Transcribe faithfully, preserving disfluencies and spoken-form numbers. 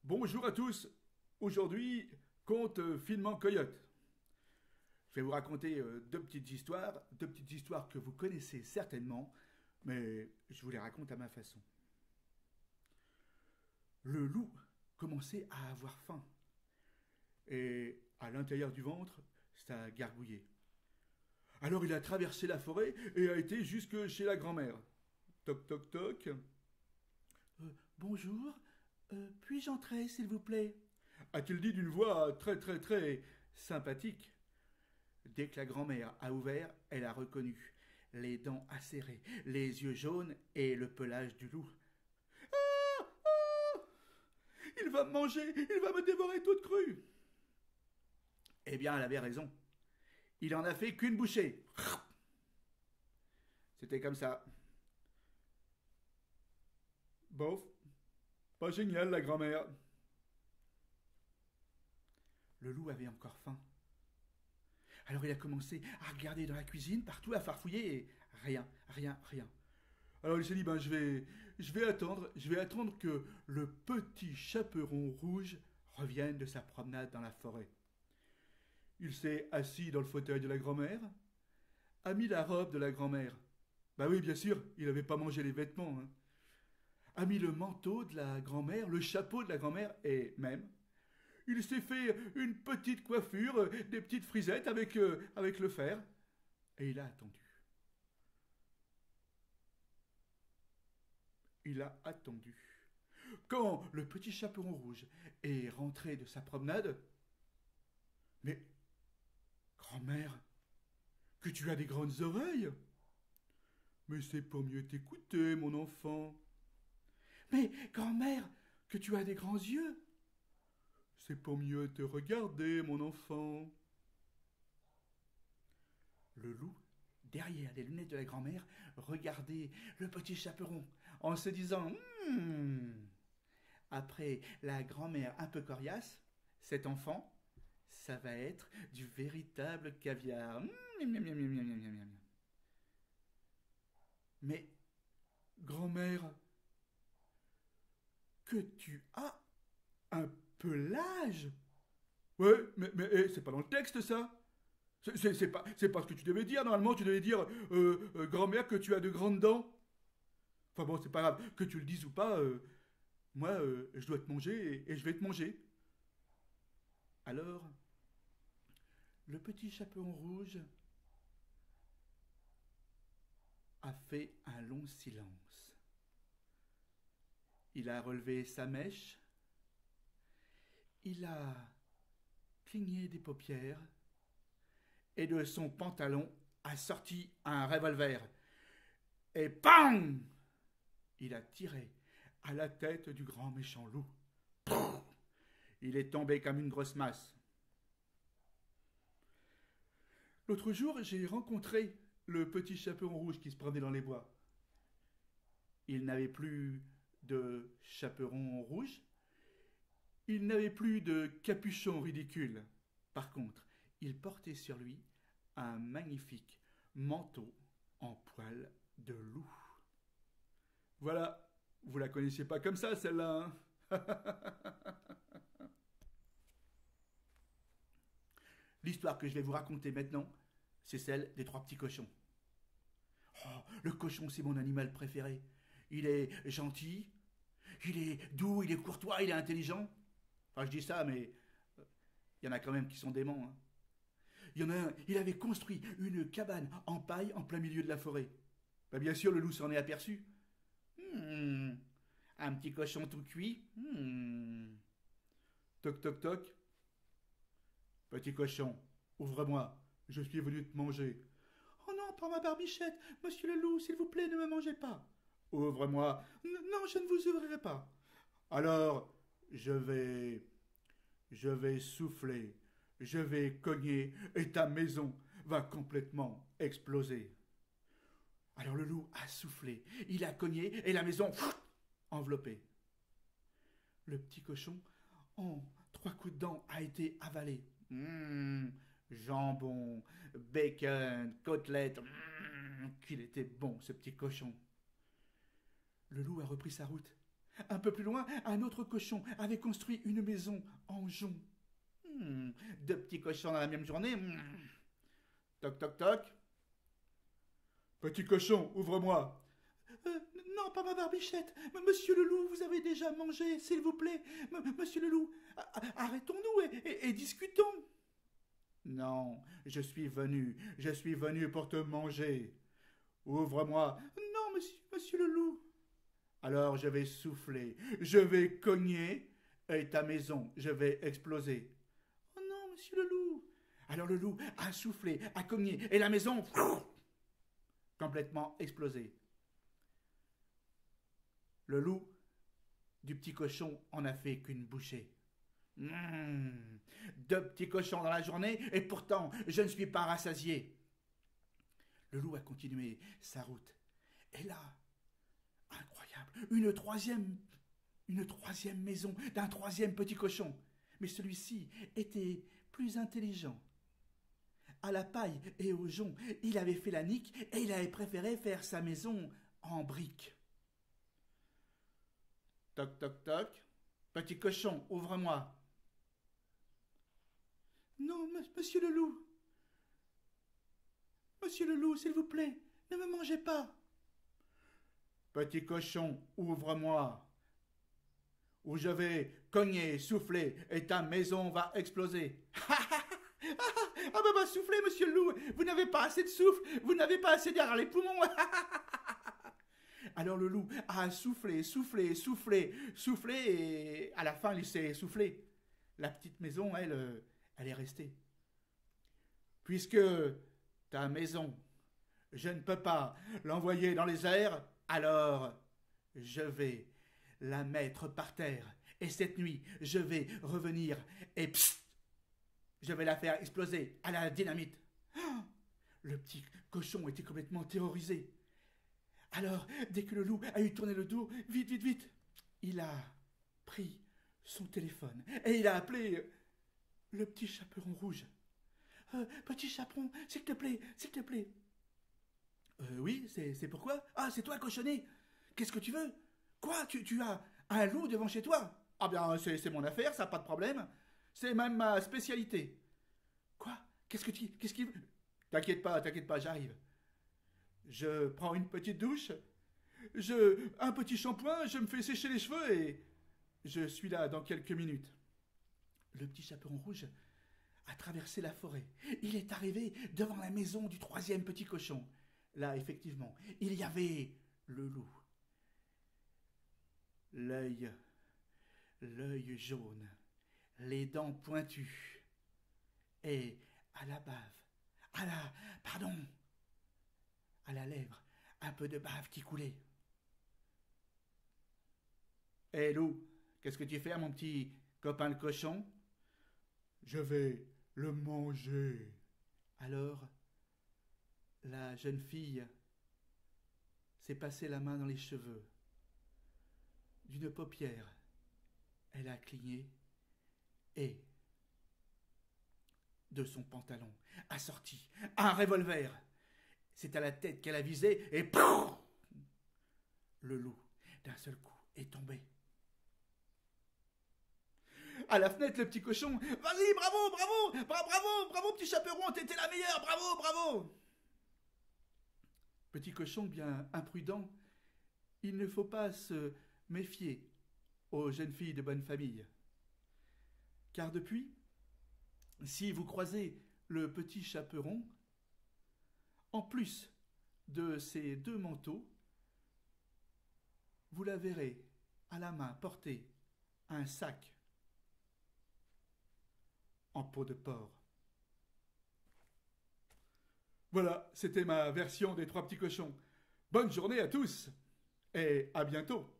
Bonjour à tous. Aujourd'hui, conte euh, finement coyote. Je vais vous raconter euh, deux petites histoires, deux petites histoires que vous connaissez certainement, mais je vous les raconte à ma façon. Le loup commençait à avoir faim et à l'intérieur du ventre, ça gargouillait. Alors il a traversé la forêt et a été jusque chez la grand-mère. Toc toc toc. Euh, bonjour, euh, puis-je entrer, s'il vous plaît? A-t-il dit d'une voix très très très sympathique. Dès que la grand-mère a ouvert, elle a reconnu les dents acérées, les yeux jaunes et le pelage du loup. Ah, ah, il va me manger, il va me dévorer toute crue. Eh bien, elle avait raison. Il en a fait qu'une bouchée. C'était comme ça. Bof, pas génial la grand-mère. Le loup avait encore faim. Alors il a commencé à regarder dans la cuisine, partout, à farfouiller, et rien, rien, rien. Alors il s'est dit, ben je vais, je vais attendre, je vais attendre que le petit chaperon rouge revienne de sa promenade dans la forêt. Il s'est assis dans le fauteuil de la grand-mère, a mis la robe de la grand-mère. Bah oui, bien sûr, il n'avait pas mangé les vêtements. Hein. A mis le manteau de la grand-mère, le chapeau de la grand-mère, et même, il s'est fait une petite coiffure, des petites frisettes avec, euh, avec le fer, et il a attendu. Il a attendu. Quand le petit chaperon rouge est rentré de sa promenade, mais, grand-mère, que tu as des grandes oreilles. Mais c'est pour mieux t'écouter, mon enfant. Mais, grand-mère, que tu as des grands yeux. C'est pour mieux te regarder, mon enfant. Le loup, derrière les lunettes de la grand-mère, regardait le petit chaperon en se disant hmm, après la grand-mère un peu coriace, cet enfant, ça va être du véritable caviar. Mais, grand-mère, que tu as un pelage. Ouais, mais, mais eh, c'est pas dans le texte ça. C'est, c'est, c'est pas, c'est pas ce que tu devais dire. Normalement, tu devais dire, euh, euh, grand-mère, que tu as de grandes dents. Enfin bon, c'est pas grave. Que tu le dises ou pas, euh, moi, euh, je dois te manger et, et je vais te manger. Alors, le petit chaperon rouge a fait un long silence. Il a relevé sa mèche. Il a cligné des paupières et de son pantalon a sorti un revolver. Et bang! Il a tiré à la tête du grand méchant loup. Il est tombé comme une grosse masse. L'autre jour, j'ai rencontré le petit chaperon rouge qui se promenait dans les bois. Il n'avait plus de chaperon rouge, il n'avait plus de capuchon ridicule. Par contre, il portait sur lui un magnifique manteau en poil de loup. Voilà, vous la connaissiez pas comme ça, celle-là. Hein. L'histoire que je vais vous raconter maintenant, c'est celle des trois petits cochons. Oh, le cochon, c'est mon animal préféré. Il est gentil, il est doux, il est courtois, il est intelligent. Enfin, je dis ça, mais il y en a quand même qui sont déments. Hein. Il y en a un, il avait construit une cabane en paille en plein milieu de la forêt. Ben, bien sûr, le loup s'en est aperçu. Hmm, un petit cochon tout cuit. Hmm. Toc toc toc. Petit cochon, ouvre-moi, je suis venu te manger. Oh non, pas ma barbichette, monsieur le loup, s'il vous plaît, ne me mangez pas. Ouvre-moi. Non, je ne vous ouvrirai pas. Alors, je vais. Je vais souffler, je vais cogner, et ta maison va complètement exploser. Alors le loup a soufflé, il a cogné, et la maison pff, enveloppée. Le petit cochon, en trois coups de dents, a été avalé. Mmh, jambon, bacon, côtelette, mmh, qu'il était bon ce petit cochon. Le loup a repris sa route. Un peu plus loin, un autre cochon avait construit une maison en jonc. Hmm, deux petits cochons dans la même journée. Hmm. Toc, toc, toc. Petit cochon, ouvre-moi. Euh, non, pas ma barbichette. Monsieur le loup, vous avez déjà mangé, s'il vous plaît. M Monsieur le loup, arrêtons-nous et, et, et discutons. Non, je suis venu, je suis venu pour te manger. Ouvre-moi. Non, monsieur, monsieur le loup. Alors je vais souffler, je vais cogner, et ta maison, je vais exploser. Oh non, monsieur le loup. Alors le loup a soufflé, a cogné, et la maison complètement explosée. Le loup du petit cochon en a fait qu'une bouchée. Mmh, deux petits cochons dans la journée, et pourtant je ne suis pas rassasié. Le loup a continué sa route. Et là, incroyable, une troisième, une troisième maison d'un troisième petit cochon. Mais celui-ci était plus intelligent. À la paille et au jonc, il avait fait la nique et il avait préféré faire sa maison en briques. Toc, toc, toc. Petit cochon, ouvre-moi. Non, monsieur le loup. Monsieur le loup, s'il vous plaît, ne me mangez pas. Petit cochon, ouvre-moi. Ou je vais cogner, souffler, et ta maison va exploser. Ah bah bah, soufflez, monsieur le loup, vous n'avez pas assez de souffle, vous n'avez pas assez d'air dans les poumons. Alors le loup a soufflé, soufflé, soufflé, soufflé, et à la fin, il s'est essoufflé. La petite maison, elle, elle est restée. Puisque ta maison, je ne peux pas l'envoyer dans les airs, alors je vais la mettre par terre. Et cette nuit, je vais revenir et psst, je vais la faire exploser à la dynamite. Oh, le petit cochon était complètement terrorisé. Alors, dès que le loup a eu tourné le dos, vite, vite, vite, il a pris son téléphone et il a appelé le petit chaperon rouge. Euh, petit chaperon, s'il te plaît, s'il te plaît. Euh, oui, c'est pourquoi? Ah, c'est toi, cochonnet. Qu'est-ce que tu veux? Quoi, tu, tu as un loup devant chez toi? Ah bien, c'est mon affaire, ça, pas de problème. C'est même ma spécialité. Quoi? Qu'est-ce que tu... Qu'est-ce qui... T'inquiète pas, t'inquiète pas, j'arrive. Je prends une petite douche, je... un petit shampoing, je me fais sécher les cheveux et... je suis là dans quelques minutes. Le petit chaperon rouge a traversé la forêt. Il est arrivé devant la maison du troisième petit cochon. Là, effectivement, il y avait le loup. L'œil, l'œil jaune, les dents pointues, et à la bave, à la, pardon, à la lèvre, un peu de bave qui coulait. Hé hey, loup, qu'est-ce que tu fais, mon petit copain le cochon? Je vais le manger. Alors, la jeune fille s'est passé la main dans les cheveux. D'une paupière, elle a cligné et, de son pantalon, a sorti un revolver. C'est à la tête qu'elle a visé et pouf, le loup, d'un seul coup, est tombé. À la fenêtre, le petit cochon, vas-y, bravo, bravo, bra bravo, bravo, petit chaperon, t'étais la meilleure, bravo, bravo. Petit cochon bien imprudent, il ne faut pas se méfier aux jeunes filles de bonne famille. Car depuis, si vous croisez le petit chaperon, en plus de ses deux manteaux, vous la verrez à la main porter un sac en peau de porc. Voilà, c'était ma version des trois petits cochons. Bonne journée à tous et à bientôt.